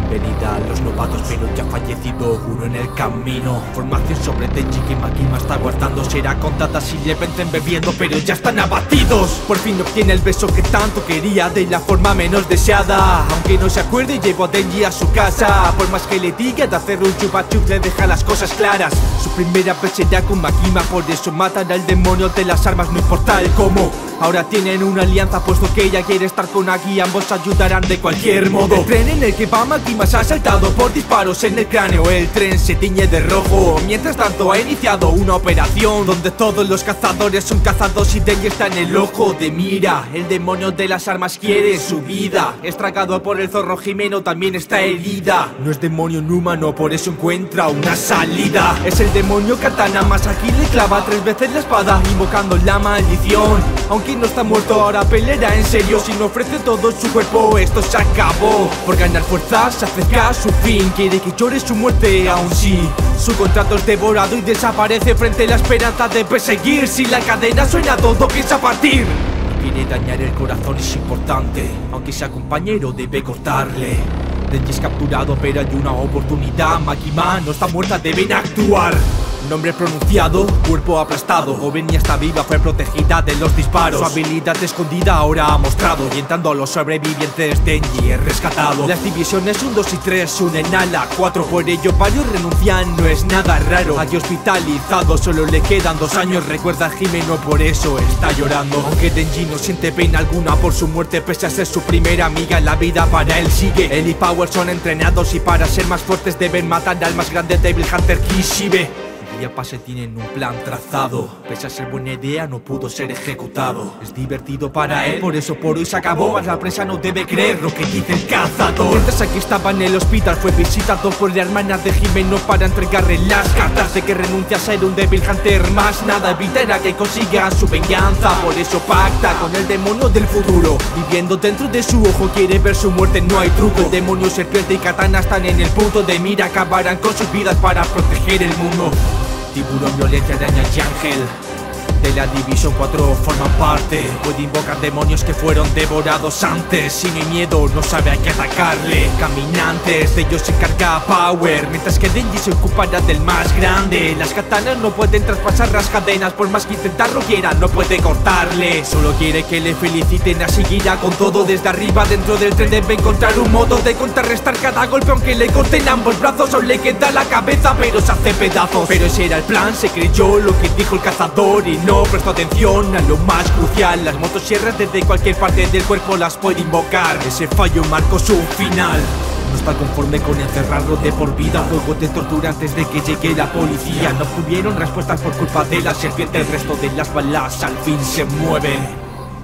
bienvenida a los novatos, pero ya ha fallecido uno en el camino. Formación sobre Denji que Makima está guardando, será contada si le venden bebiendo, pero ya están abatidos. Por fin obtiene el beso que tanto quería de la forma menos deseada. Aunque no se acuerde, llevó a Denji a su casa. Por más que le diga de hacer un chupa-chup, le deja las cosas claras. Su primera vez será con Makima, por eso matan al demonio de las armas, no importa el cómo. Ahora tienen una alianza, puesto que ella quiere estar con Aki. Ambos ayudarán de cualquier modo. El tren en el que va Makima se ha saltado por disparos en el cráneo. El tren se tiñe de rojo. Mientras tanto ha iniciado una operación donde todos los cazadores son cazados y Denji está en el ojo de mira. El demonio de las armas quiere su vida. Estragado por el zorro Jimeno, también está herida. No es demonio humano, por eso encuentra una salida. Es el demonio Katana, más aquí le clava 3 veces la espada, invocando la maldición. Aunque no está muerto, ahora peleará en serio. Si no ofrece todo su cuerpo, esto se acabó. Por ganar fuerzas se acerca a su fin. Quiere que llore su muerte, aún sí. Su contrato es devorado y desaparece frente a la esperanza de perseguir. Si la cadena suena, todo piensa partir. No quiere dañar el corazón, es importante. Aunque sea compañero, debe cortarle. Denji es capturado, pero hay una oportunidad. Makima no está muerta, deben actuar. Nombre pronunciado, cuerpo aplastado. Joven y hasta viva, fue protegida de los disparos. Su habilidad escondida ahora ha mostrado, y entrando a los sobrevivientes Denji es rescatado. Las divisiones 1, 2 y 3 se unen a la 4. Por ello varios renuncian, no es nada raro. Hay hospitalizado, solo le quedan 2 años. Recuerda a Jimeno, por eso está llorando. Aunque Denji no siente pena alguna por su muerte, pese a ser su primera amiga, la vida para él sigue. Él y Power son entrenados y para ser más fuertes deben matar al más grande Devil Hunter Kishibe. Pase tienen un plan trazado, pese a ser buena idea no pudo ser ejecutado. Es divertido para él, por eso por hoy se acabó. Mas la prensa no debe creer lo que dice el cazador. Mientras aquí estaba en el hospital, fue visitado por la hermana de Jimeno para entregarle las cartas de que renuncia a ser un Devil Hunter. Más nada evitará que consiga su venganza, por eso pacta con el demonio del futuro. Viviendo dentro de su ojo, quiere ver su muerte, no hay truco. El demonio, serpiente y katana están en el punto de mira. Acabarán con sus vidas para proteger el mundo. Tiburón, violencia, araña y ángel de la división 4 forman parte. Puede invocar demonios que fueron devorados antes. Si no hay miedo, no sabe a qué atacarle. Caminantes, de ellos se encarga Power, mientras que Denji se ocupará del más grande. Las katanas no pueden traspasar las cadenas, por más que intentarlo quiera, no puede cortarle. Solo quiere que le feliciten, así seguirá con todo desde arriba. Dentro del tren debe encontrar un modo de contrarrestar cada golpe, aunque le corten ambos brazos. Aún le queda la cabeza, pero se hace pedazos. Pero ese era el plan, se creyó lo que dijo el cazador y no prestó atención a lo más crucial. Las motosierras desde cualquier parte del cuerpo las puede invocar. Ese fallo marcó su final. No está conforme con encerrarlo de por vida. Juego de tortura antes de que llegue la policía. No tuvieron respuestas por culpa de la serpiente. El resto de las balas al fin se mueven.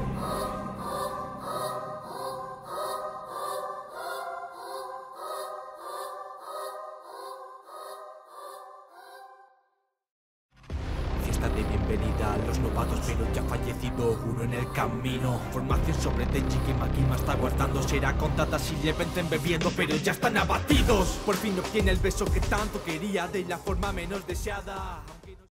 De bienvenida a los novatos, pero ya ha fallecido uno en el camino. Formación sobre Denji que Makima está guardando, será contada si le venden bebiendo, pero ya están abatidos. Por fin obtiene el beso que tanto quería de la forma menos deseada.